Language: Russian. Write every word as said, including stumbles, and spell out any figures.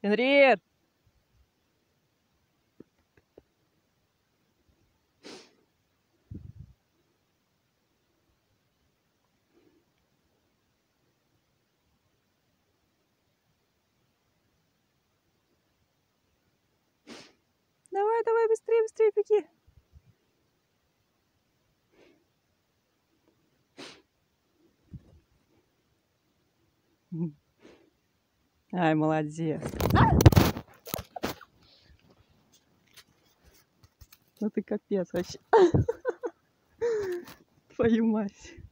Фенрир! Давай, давай, быстрее, быстрее беги. Ай, молодец. Ну ты капец вообще. Твою мать.